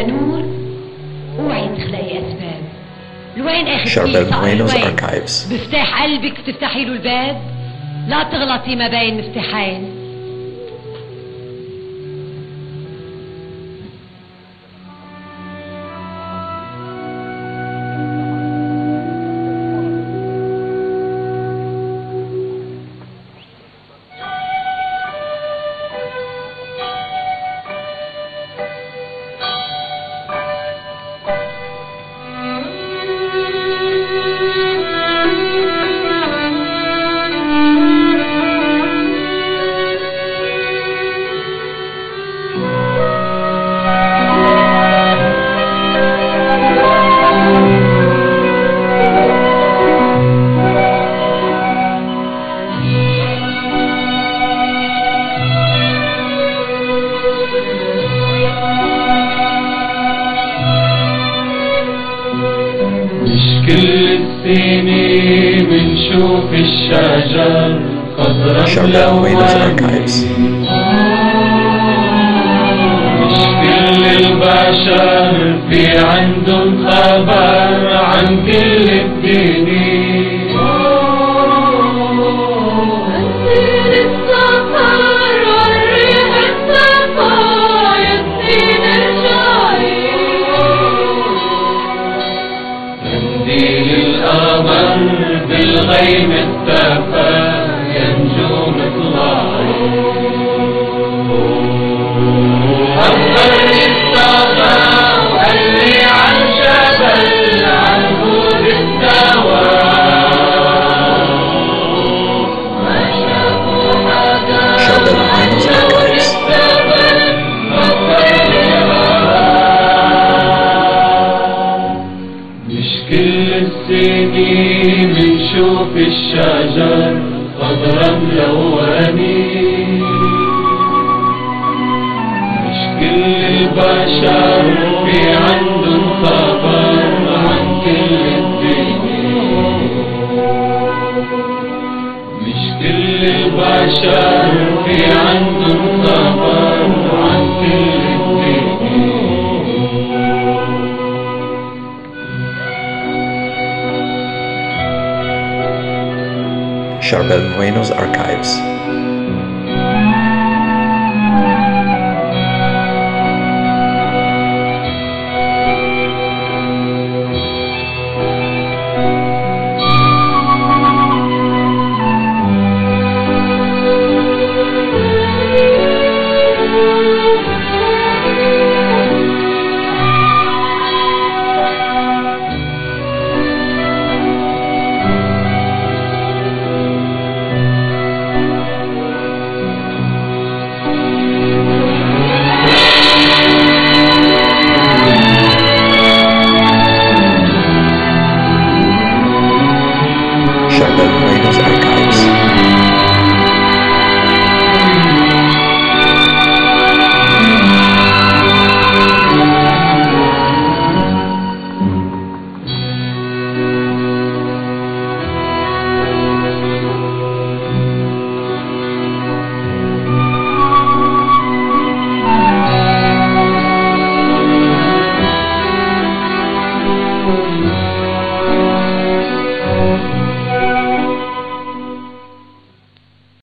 نور، اوعي تخلقي اسباب. لوين اخذتي Charbel Moreno's لوين؟ archives. بفتح قلبك تفتحي له الباب، لا تغلطي ما بين مفتاحين. كل السنين بنشوف الشجر خضرا Charbel Moreno's ملونة. archives. مش كل البشر في عندهم خبر عن كل الدنيا. السين السفر والريح الصفا يسين الشعير. قنديل القمر بالغيم اختفى يا نجوم اطلعي. خبرني الصبا وقالي عالجبل عالهود الدواء. ما شافوا حدا Charbel Moreno's archives. الجبل فكرني هوا. مش كل السنين بنشوف الشجر خضرا ملونين. مش كل البشر في عندهم خبر عن كل الدنيا. مش كل البشر في عندهم خبر عن كل الدنيا. Charbel Moreno's archives.